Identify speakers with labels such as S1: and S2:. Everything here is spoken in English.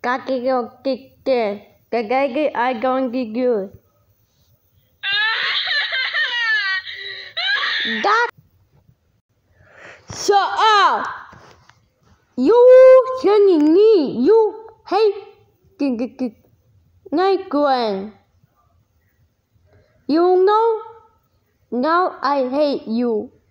S1: I gonna get you. That shut up. You singing me. You hate ngay quyền. You know now I hate you.